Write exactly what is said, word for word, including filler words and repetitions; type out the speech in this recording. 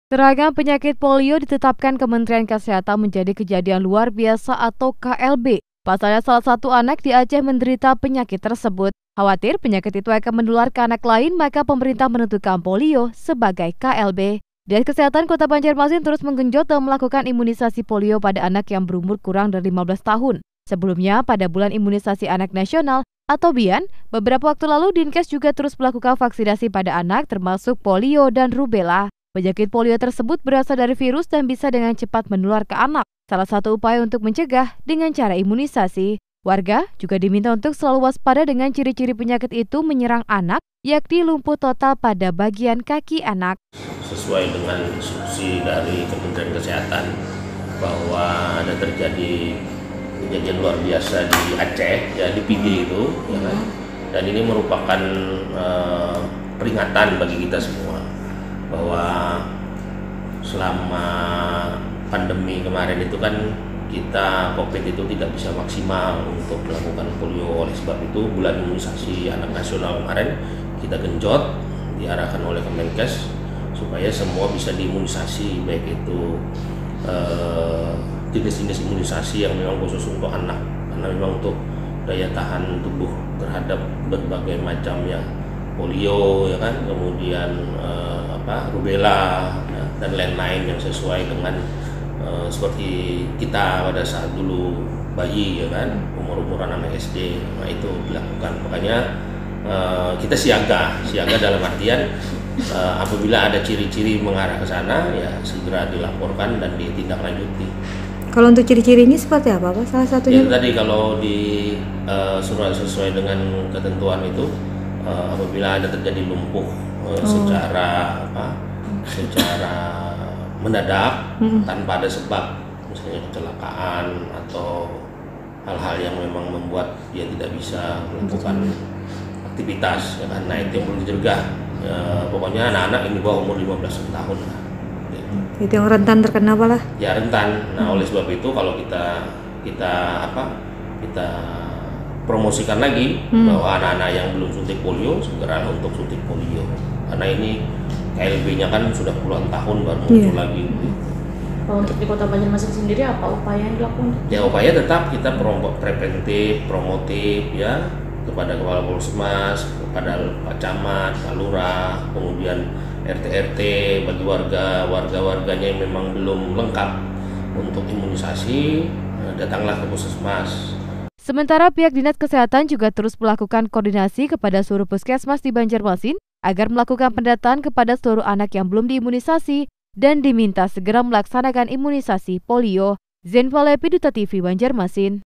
Serangan penyakit polio ditetapkan Kementerian Kesehatan menjadi kejadian luar biasa atau K L B. Pasalnya salah satu anak di Aceh menderita penyakit tersebut. Khawatir penyakit itu akan menular ke anak lain, maka pemerintah menentukan polio sebagai K L B. Dinas Kesehatan Kota Banjarmasin terus menggenjot dan melakukan imunisasi polio pada anak yang berumur kurang dari lima belas tahun. Sebelumnya, pada bulan imunisasi anak nasional atau B I A N, beberapa waktu lalu Dinkes juga terus melakukan vaksinasi pada anak termasuk polio dan rubella. Penyakit polio tersebut berasal dari virus dan bisa dengan cepat menular ke anak. Salah satu upaya untuk mencegah dengan cara imunisasi. Warga juga diminta untuk selalu waspada dengan ciri-ciri penyakit itu menyerang anak, yakni lumpuh total pada bagian kaki anak. Sesuai dengan instruksi dari Kementerian Kesehatan bahwa ada terjadi kejadian luar biasa di Aceh, ya di P D itu, ya kan? Dan ini merupakan uh, peringatan bagi kita semua bahwa selama pandemi kemarin itu kan kita COVID itu tidak bisa maksimal untuk melakukan polio. Oleh sebab itu bulan imunisasi anak nasional kemarin kita genjot, diarahkan oleh Kemenkes supaya semua bisa diimunisasi, baik itu eh, jenis-jenis imunisasi yang memang khusus untuk anak, karena memang untuk daya tahan tubuh terhadap berbagai macam ya polio, ya kan, kemudian eh, apa rubella ya, dan lain-lain yang sesuai dengan eh, seperti kita pada saat dulu bayi, ya kan, umur-umuran anak S D, nah itu dilakukan. Makanya eh, kita siaga, siaga dalam artian eh, apabila ada ciri-ciri mengarah ke sana ya segera dilaporkan dan ditindaklanjuti. Kalau untuk ciri-cirinya seperti apa, Pak? Salah satunya? Ya, tadi kalau di uh, surat sesuai dengan ketentuan itu, uh, apabila ada terjadi lumpuh uh, oh. secara apa, secara mendadak hmm. tanpa ada sebab, misalnya kecelakaan atau hal-hal yang memang membuat dia tidak bisa melakukan hmm. aktivitas, ya kan? Nah itu yang perlu dicegah. Ya, pokoknya anak-anak ini bawah umur lima belas tahun lah. Itu yang rentan terkena apa lah? Ya rentan. Nah oleh sebab itu kalau kita kita apa kita promosikan lagi hmm. bahwa anak-anak yang belum suntik polio segera untuk suntik polio, karena ini K L B-nya kan sudah puluhan tahun baru muncul yeah. lagi. Kalau untuk di Kota Banjarmasin sendiri apa upaya yang dilakukan? Ya upaya tetap kita preventif, promotif ya kepada Kepala Polsmas, kepada Pak Camat, Pak Lurah, kemudian R T R T bagi warga warga-warganya yang memang belum lengkap untuk imunisasi, datanglah ke puskesmas. Sementara pihak Dinas Kesehatan juga terus melakukan koordinasi kepada seluruh puskesmas di Banjarmasin agar melakukan pendataan kepada seluruh anak yang belum diimunisasi dan diminta segera melaksanakan imunisasi polio. Zenvalepi, Duta T V Banjarmasin.